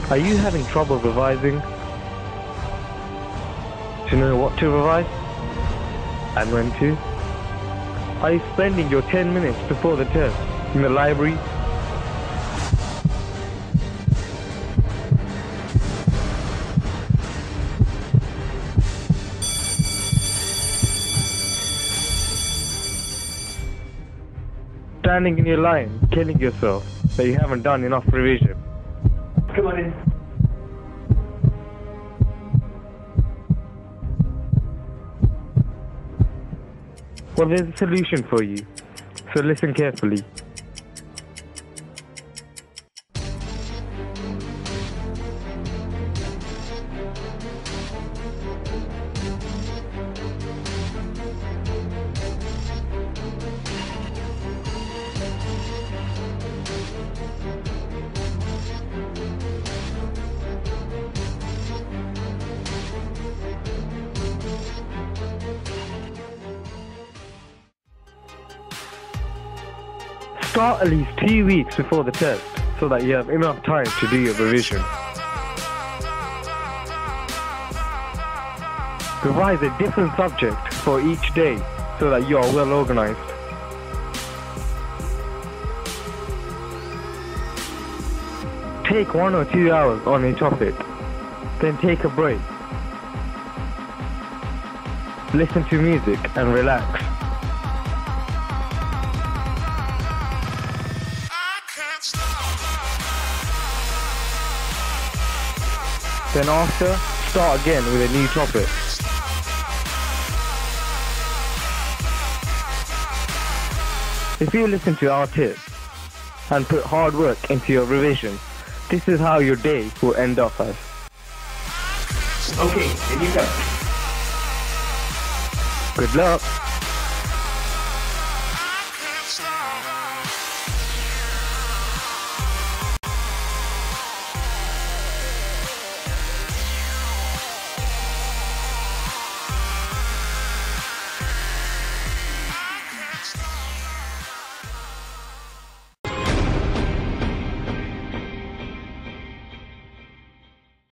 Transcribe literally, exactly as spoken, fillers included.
Are you having trouble revising? Do you know what to revise? And when to? Are you spending your ten minutes before the test in the library? Standing in your line, killing yourself that you haven't done enough revision. Come on in. Well, there's a solution for you, so listen carefully. Start at least two weeks before the test so that you have enough time to do your revision. Revise a different subject for each day so that you are well organized. Take one or two hours on a topic, then take a break. Listen to music and relax. Then after, start again with a new topic. If you listen to our tips and put hard work into your revision, this is how your day will end up as. Okay, here you go. Good luck.